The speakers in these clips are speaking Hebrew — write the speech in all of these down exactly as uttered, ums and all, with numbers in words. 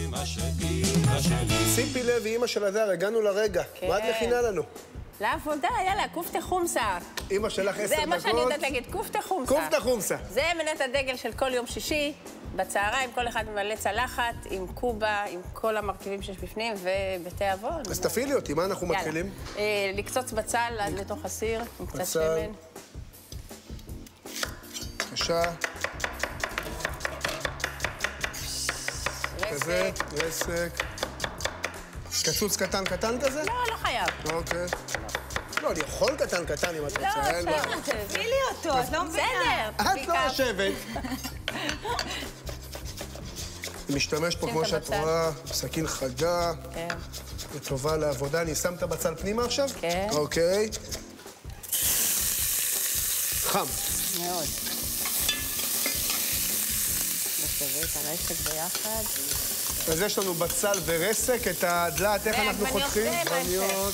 אמא שלי, אמא שלי. ציפי לוי, אמא של הדר, הגענו לרגע. מה את מכינה לנו? לעבודה, יאללה, כופתה חומסה. אמא שלך עשר דקות. זה מה שאני יודעת להגיד, כופתה חומסה. כופתה חומסה. זה מנת הדגל של כל יום שישי. בצהריים כל אחד ממלא צלחת עם קובה, עם כל המרכיבים שיש בפנים ובתי אבון. אז תפעילי אותי, מה אנחנו מתחילים? לקצוץ בצל עד לתוך הסיר, עם קצת בצל. שמן. בבקשה. כזה, רסק. קצוץ קטן קטן כזה? לא, לא חייב. אוקיי. לא, אני יכול קטן קטן אם את רוצה. לא, אפשר. תביא לי אותו, את לא מבינה. בסדר. את לא יושבת. אני משתמש פה, כמו שאת רואה, סכין חדה. כן. וטובה לעבודה. אני שם את הבצל פנימה עכשיו? כן. אוקיי. חם. מאוד. נסתובב את הרסק ביחד. אז יש לנו בצל ורסק, את הדלת, איך אנחנו חותכים? ועגבניות.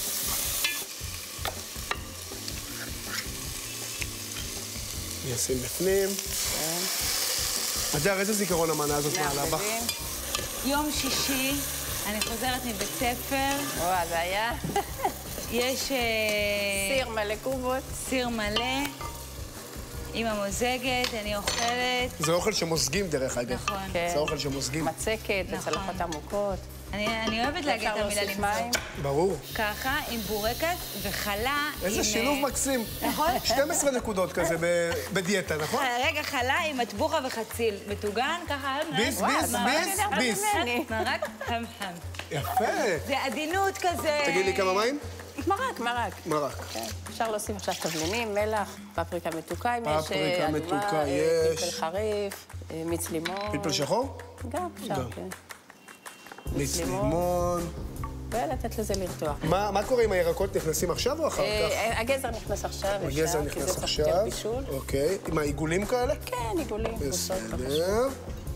אני אשים בפנים. הדר, איזה זיכרון המנה הזאת מעלה בך? יום שישי, אני חוזרת מבית ספר. וואה, זה היה? יש... סיר מלא קובות. סיר מלא. עם המוזגת, אני אוכלת. זה אוכל שמוזגים דרך אגב. נכון. זה אוכל שמוזגים. מצקת, וצלחות עמוקות. אני אוהבת להגיד את המילה למזוג. ברור. ככה, עם בורקס וחלה. איזה שילוב מקסים. נכון? שתים עשרה נקודות כזה בדיאטה, נכון? רגע, חלה עם מטבוחה וחציל. מטוגן, ככה... ביס, ביס, ביס, ביס. מרק חם חם. יפה. זה עדינות כזה. תגיד לי כמה מים? מרק, מרק. מרק. אפשר להוסיף עכשיו תבלינים, מלח, פפריקה מתוקה אם יש, פפריקה מתוקה יש. פלפל חריף, מיץ לימון. פלפל שחור? גם, אפשר, כן. מיץ לימון. ולתת לזה לרתוח. מה קורה עם הירקות? נכנסים עכשיו או אחר כך? הגזר נכנס עכשיו, הגזר נכנס עכשיו. אוקיי. עם העיגולים כאלה? כן, עיגולים. בסדר.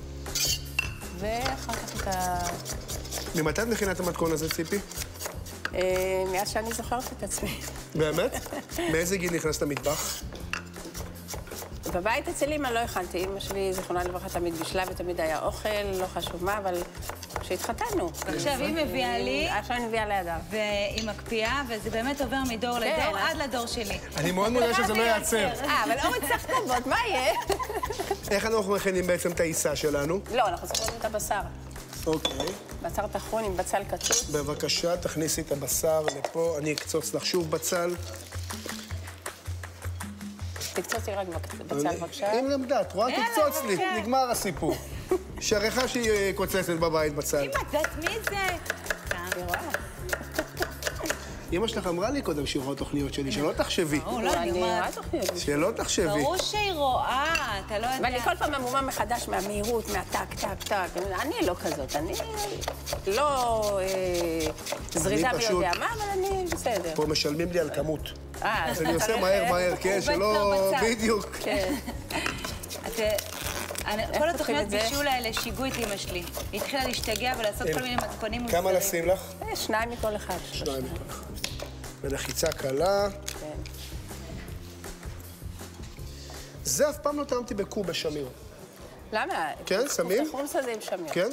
ואחר כך את ה... ממתי את מכינה את המתכון הזה, ציפי? מאז שאני זוכרת את עצמי. באמת? מאיזה גיל נכנסת למטבח? בבית אצל אמא לא הכנתי. אמא שלי, זיכרונה לברכה, תמיד בישלה ותמיד היה אוכל, לא חשוב מה, אבל כשהתחתנו. עכשיו היא מביאה לי. עכשיו אני מביאה לידה. והיא מקפיאה, וזה באמת עובר מדור לדור עד לדור שלי. אני מאוד מעוניין שזה לא ייעצר. אה, אבל לא מצליח כבוד, מה יהיה? איך אנחנו מכינים בעצם את העיסה שלנו? לא, אנחנו צריכים את הבשר. אוקיי. בשר טחון עם בצל קצוץ. בבקשה, תכניסי את הבשר לפה. אני אקצוץ לך שוב בצל. תקצוץ לי רק בצל, בבקשה. אם למדה, את רואה? תקצוץ לי, נגמר הסיפור. שריכה שהיא קוצצת בבית בצל. אם את יודעת מי זה? אמא שלך אמרה לי קודם שהיא רואה תוכניות שלי, שלא תחשבי. אני רואה תוכניות. שלא תחשבי. ברור שהיא רואה, אתה לא יודע. ואני כל פעם ממומה מחדש מהמהירות, מהטק, טק, טק. אני לא כזאת, אני לא זריזה מי יודע מה, אבל אני בסדר. פה משלמים לי על כמות. אה, אז אני עושה מהר מהר, כן, שלא... בדיוק. כן. כל התוכניות בישול האלה שיגעו את אמא שלי. היא התחילה להשתגע ולעשות כל מיני מתכונים מוזרים. כמה לשים לך? שניים מכל אחד. שניים מכל אחד. ולחיצה קלה. זה אף פעם לא טעמתי בקוב בשמיר. למה? כן, שמים? חומסה זה עם שמיר. כן?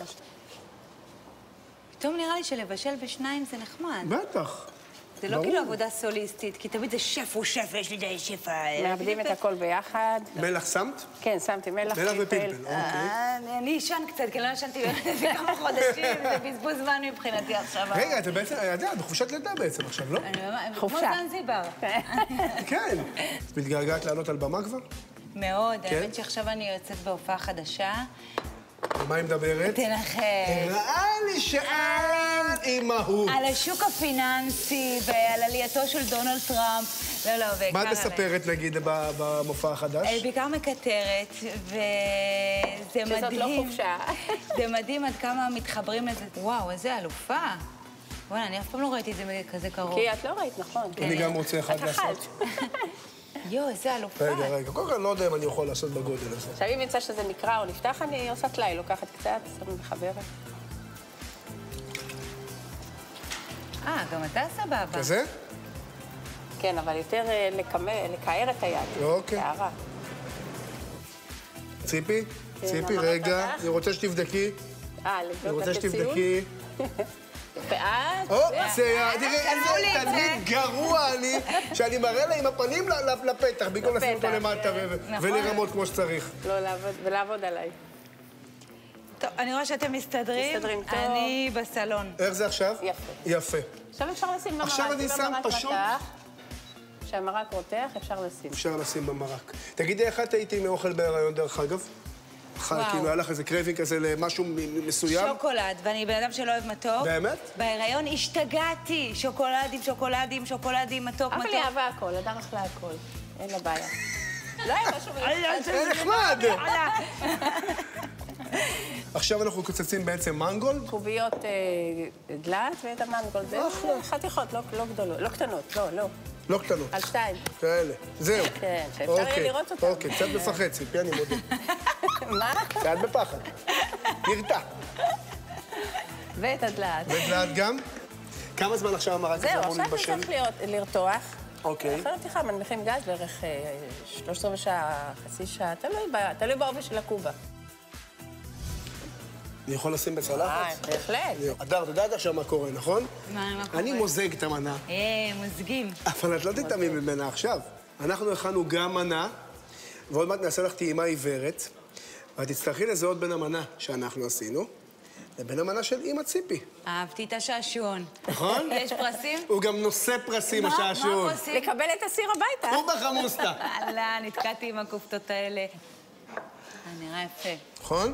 פתאום נראה לי שלבשל בשניים זה נחמד. בטח. זה לא כאילו עבודה סוליסטית, כי תמיד זה שף הוא שף, יש לי די שף. מאבדים את הכל ביחד. מלח שמת? כן, שמתי מלח. מלח ופלפל, אוקיי. אני אשן קצת, כי לא ישנתי בכמה חודשים, זה בזבוז זמן מבחינתי עכשיו. רגע, אתה בעצם, אתה יודע, בחופשת לידה בעצם עכשיו, לא? חופשה. כמו זנזיבר. כן. את מתגעגעת לעלות על במה כבר? מאוד, האמת שעכשיו אני יוצאת בהופעה חדשה. ומה היא מדברת? תנחש. הראה לי שאת אימהות. על השוק הפיננסי ועל עלייתו של דונלד טראמפ. לא, לא, בעיקר... מה את מספרת, נגיד, במופע החדש? בעיקר מקטרת, וזה מדהים. שזאת לא חופשה. זה מדהים עד כמה מתחברים לזה. וואו, איזה אלופה. וואלה, אני אף פעם לא ראיתי את זה כזה קרוב. כי את לא ראית, נכון. אני גם רוצה אחד לעשות. יואו, איזה אלופה. רגע, רגע, קודם כל אני לא יודע אם אני יכול לעשות בגודל הזה. עכשיו אם יצא שזה נקרא או נפתח, אני עושה טלאי, לוקחת קצת, שמים מחברת. אה, גם אתה סבבה. כזה? כן, אבל יותר לקער את היד. אוקיי. קערה. ציפי, ציפי, רגע, אני רוצה שתבדקי. אה, אני לבדוק רוצה את הציון? שתבדקי. ואת? או, זה, תראי איזה תלמיד גרוע אני, שאני מראה לה עם הפנים ל- ל- לפתח, במקום לשים אותו לפתח, למטה ו- נכון. ולרמות כמו שצריך. לא, לעבוד, ולעבוד עליי. טוב, אני רואה שאתם מסתדרים. מסתדרים טוב. אני בסלון. איך זה עכשיו? יפה. יפה. עכשיו אפשר לשים במרק. עכשיו אני אם שם המרק פשוט- רתח, כשהמרק רותח, אפשר לשים. אפשר לשים במרק. תגידי, איך את הייתי מאוכל בהיריון, דרך אגב? וואו. כאילו, היה לך איזה קרייבינג כזה למשהו מ- מסוים? שוקולד, ואני בן אדם שלא אוהב מתוק. באמת? בהיריון השתגעתי. שוקולדים, שוקולדים, שוקולדים, מתוק, אבל מתוק. היא אהבה הכל, אדם אכלה הכל. אין לה בעיה. לא היה משהו... זה נחמד. יאללה. עכשיו אנחנו קוצצים בעצם מנגול. קוביות אה, דלת ואת המנגול. זה חתיכות, לא לא גדולות, לא קטנות, לא, לא. לא קטנות. על שתיים. כאלה. זהו. כן, שאפשר יהיה אוקיי, לראות אותם. אוקיי, קצת בפחד, ציפי, אני מודה. מה? קצת בפחד. נרתע. ואת הדלת. ודלת גם? כמה זמן עכשיו המרק הזה זהו, אמור עכשיו להתבשל? צריך להיות- לרתוח. אוקיי. אחרי רתיחה מנמיכים גז בערך אה, שלושת רבעי שעה, חצי שעה, תלוי ב- תלוי בעובי של הקובה. אני יכול לשים אה, בצלחת? בהחלט. אדר, אתה יודעת עכשיו מה קורה, נכון? מה, מה קורה? אני מוזג את המנה, אה, מוזגים. אבל את לא תתעמי ממנה עכשיו. אנחנו הכנו גם מנה, ועוד מעט נעשה לך טעימה עיוורת, ואת תצטרכי לזהות בין המנה שאנחנו עשינו, לבין המנה של אמא ציפי, אהבתי את השעשועון. נכון? יש פרסים? הוא גם נושא פרסים, מה- השעשועון. מה הפרסים? לקבל את הסיר הביתה. הוא בחמוסטה. וואלה, נתקעתי עם הכופתות האלה. אה, נראה יפה. נכון?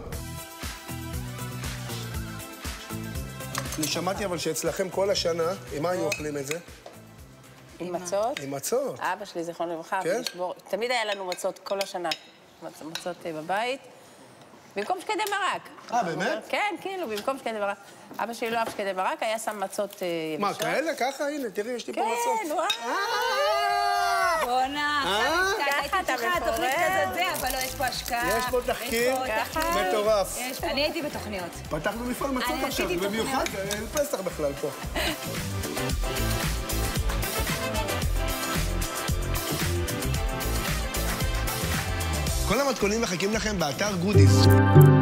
אני שמעתי אבל שאצלכם כל השנה, עם מה היינו אוכלים את זה? עם מצות. עם מצות. אבא שלי, זיכרונו לברכה, כן? לשבור- תמיד היה לנו מצות כל השנה. מצ- מצות אה, בבית. במקום שקדי מרק. אה, באמת? כן, כאילו, במקום שקדי מרק. אבא שלי לא אהב שקדי מרק, היה שם מצות אה, מה, יבשות. כאלה? ככה? הנה, תראי, יש לי פה מצות. כן, וואו. אה! בואנה, אה? עכשיו ככה הייתי אתה צריכה תוכנית מפורר. כזאת זה, אבל לא, יש פה השקעה. יש פה תחקיר יש פה תחקיר. מטורף. יש- אני הייתי בתוכניות. פתחנו מפעל מצות אני עכשיו, עשיתי במיוחד, אין פסח בכלל פה. כל המתכונים מחכים לכם באתר גודיס.